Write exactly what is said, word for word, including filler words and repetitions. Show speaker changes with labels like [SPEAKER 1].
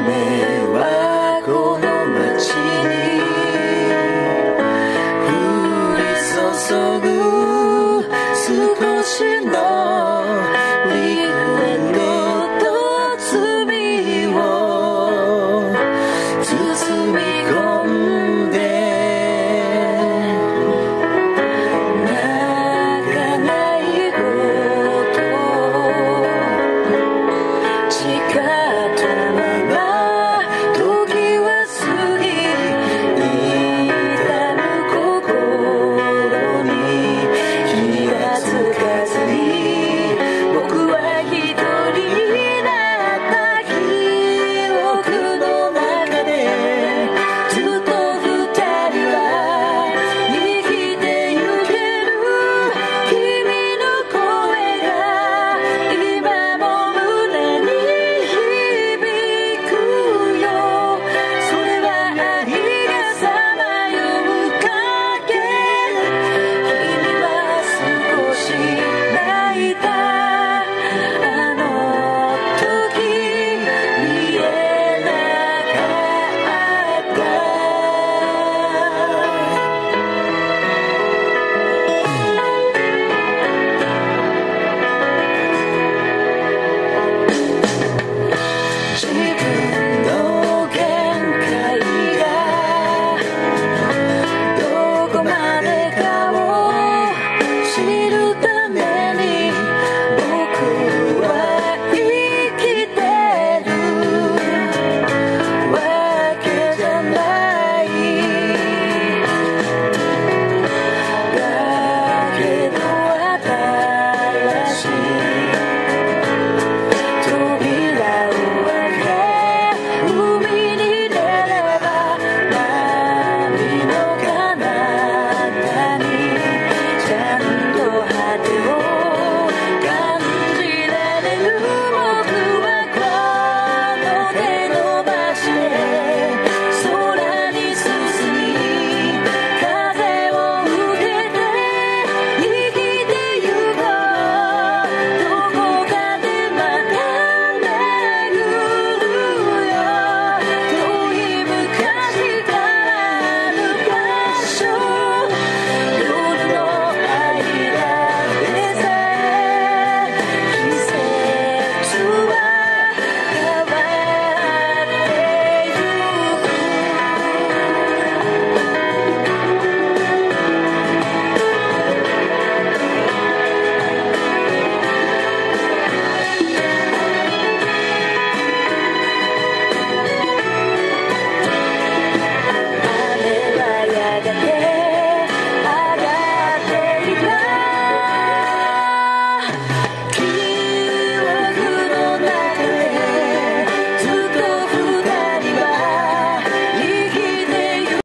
[SPEAKER 1] はこの街に降り注ぐ少しのリクエットと罪を包み込んで泣かないこと誓ったまま時は過ぎ痛む心に気がつかずに僕は一人になった記憶の中でずっと二人は生きてゆける君の声が今も胸に響くよそれは愛がさまよう影君は少し泣いたあの時見えなかった自分